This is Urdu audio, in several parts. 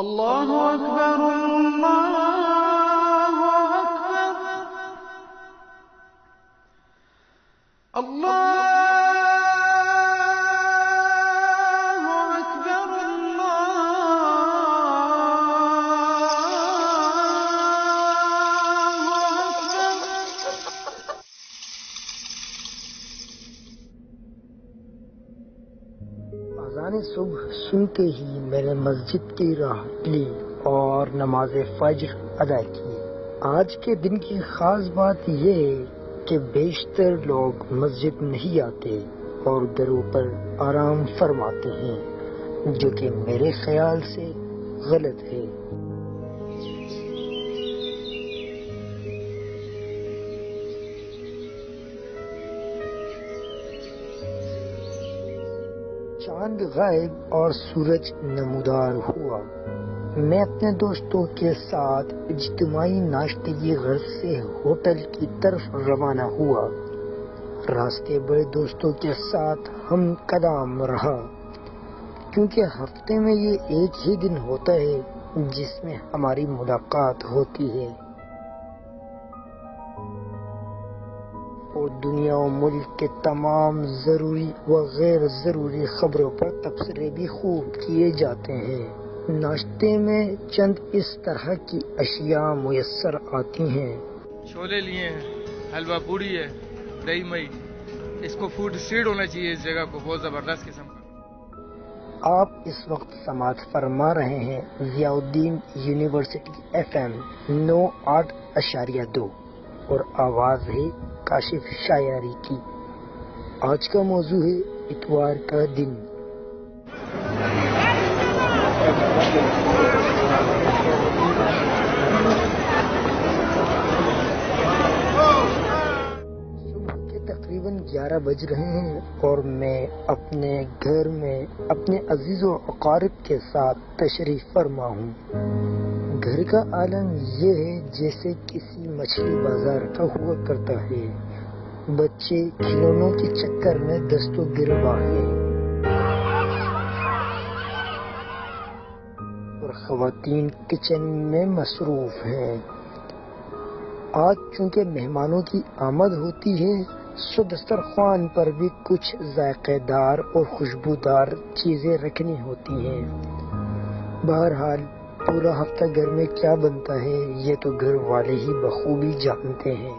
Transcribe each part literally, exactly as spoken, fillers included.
اللہ اکبر اللہ اکبر اللہ اکبر اذان صبح سنتے ہی میں نے مسجد کی راہ لی اور نماز فجر ادا کی۔ آج کے دن کی خاص بات یہ ہے کہ بیشتر لوگ مسجد نہیں آتے اور گھروں پر آرام فرماتے ہیں، جو کہ میرے خیال سے غلط ہے۔ چاند غائب اور سورج نمودار ہوا۔ میں اپنے دوستوں کے ساتھ اجتماعی ناشتے کی غرض سے ہوٹل کی طرف روانہ ہوا۔ راستے بڑے دوستوں کے ساتھ ہم قدم رہا، کیونکہ ہفتے میں یہ ایک ہی دن ہوتا ہے جس میں ہماری ملاقات ہوتی ہے، اور دنیا و ملک کے تمام ضروری و غیر ضروری خبروں پر تبصرے بھی خوب کیے جاتے ہیں۔ ناشتے میں چند اس طرح کی اشیاء میسر آتی ہیں۔ چھولے لیے ہیں، حلوہ پوڑی ہے، دہی مئی، اس کو فوڈ اسٹریٹ ہونا چاہیے، اس جگہ کو بہت زبردست قسم کا۔ آپ اس وقت سماعت فرما رہے ہیں ضیاء الدین یونیورسٹی ایف ایم نو آٹھ اشاریہ دو، اور آواز ہے کاشف شاعری کی۔ آج کا موضوع ہے اتوار کا دن۔ صبح کے تقریباً گیارہ بج رہے ہیں اور میں اپنے گھر میں اپنے عزیز و اقارب کے ساتھ تشریف فرما ہوں۔ گھر کا عالم یہ ہے جیسے کسی مچھلی بازار کا ہوا کرتا ہے۔ بچے کھلونوں کے چکر میں دست و گرباں ہیں اور خواتین کچن میں مصروف ہیں۔ آج چونکہ مہمانوں کی آمد ہوتی ہے، سو دسترخوان پر بھی کچھ ذائقہ دار اور خوشبودار چیزیں رکھنی ہوتی ہیں۔ بہرحال پورا ہفتہ گھر میں کیا بنتا ہے یہ تو گھر والے ہی بخوبی جانتے ہیں۔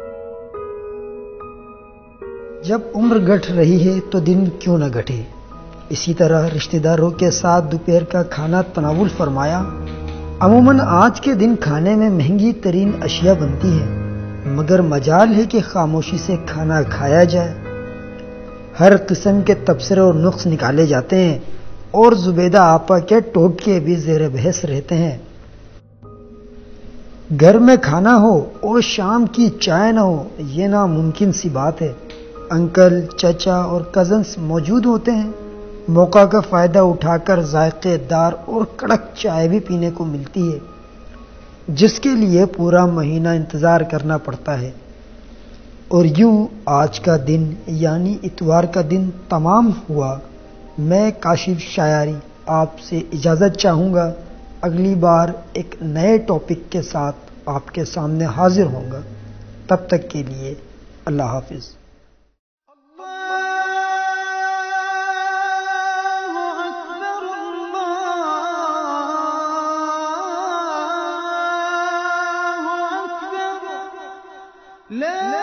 جب عمر گٹھ رہی ہے تو دن کیوں نہ گٹھے۔ اسی طرح رشتہ داروں کے ساتھ دوپہر کا کھانا تناول فرمایا۔ عموماً آج کے دن کھانے میں مہنگی ترین اشیاء بنتی ہیں، مگر مجال ہے کہ خاموشی سے کھانا کھایا جائے۔ ہر قسم کے تبصرے اور نقص نکالے جاتے ہیں، اور زبیدہ آپا کے ٹوٹکے بھی زیر بحث رہتے ہیں۔ گھر میں کھانا ہو اور شام کی چائے نہ ہو، یہ ناممکن سی بات ہے۔ انکل، چچا اور کزنس موجود ہوتے ہیں، موقع کا فائدہ اٹھا کر ذائقے دار اور کڑک چائے بھی پینے کو ملتی ہے، جس کے لیے پورا مہینہ انتظار کرنا پڑتا ہے۔ اور یوں آج کا دن یعنی اتوار کا دن تمام ہوا۔ میں کاشف شاعری آپ سے اجازت چاہوں گا۔ اگلی بار ایک نئے ٹاپک کے ساتھ آپ کے سامنے حاضر ہوں گا۔ تب تک کے لیے اللہ حافظ۔ لا